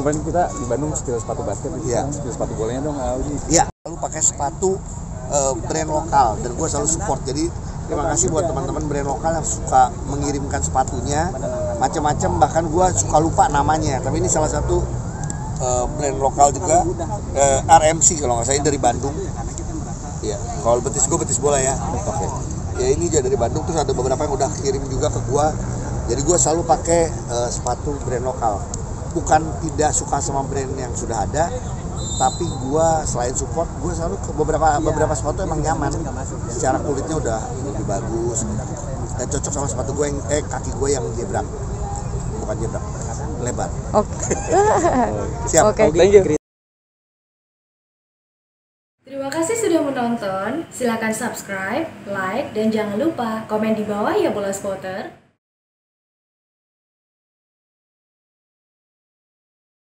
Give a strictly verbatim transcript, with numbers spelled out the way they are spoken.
kemarin kita di Bandung setel sepatu basket, iya. Setel sepatu bolanya dong, Aldi. Iya, lalu pakai sepatu uh, brand lokal dan gue selalu support. Jadi terima kasih buat teman-teman brand lokal yang suka mengirimkan sepatunya macam-macam, bahkan gue suka lupa namanya. Tapi ini salah satu uh, brand lokal juga, uh, R M C kalau nggak salah, dari Bandung. Iya, kalau betis gue betis bola ya. Oke. Okay. Ya ini juga dari Bandung, terus ada beberapa yang udah kirim juga ke gue. Jadi gue selalu pakai uh, sepatu brand lokal. Bukan tidak suka sama brand yang sudah ada, tapi gue selain support, gue selalu ke beberapa beberapa sepatu emang nyaman. Secara kulitnya udah lebih bagus dan cocok sama sepatu gue yang eh kaki gue yang zebra, bukan zebra, lebar. Oke. Siap. Oke. Thank you. Terima kasih sudah menonton. Silakan subscribe, like, dan jangan lupa komen di bawah ya Bola Spotter.